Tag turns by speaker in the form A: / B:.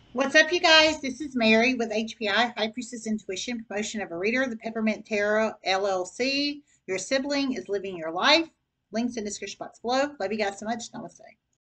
A: What's up, you guys? This is Mary with HPI, High Priestess Intuition, promotion of a reader, the Peppermint Tarot LLC. Your sibling is living your life. Links in the description box below. Love you guys so much. Namaste.